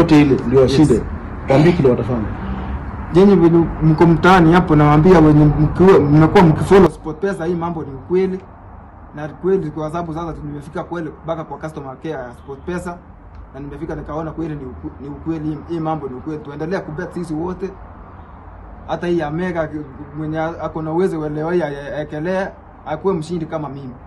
yote ile ndio shida. Waambie kile watafanya. Jenye mko mtaani hapo nawaambia wenye mmekuwa mkifollow SportPesa, hii mambo ni ukweli. Na kweli kwa sababu sasa tumefika kweli mpaka kwa customer care ya SportPesa, na nimefika nikaona kweli ni ukweli, hii mambo ni ukweli. Tuendelea kubet sisi wote. Hata hii ya mega mwenye ako na uwezo wa leo ya ekelea akuwe mshindi kama mimi.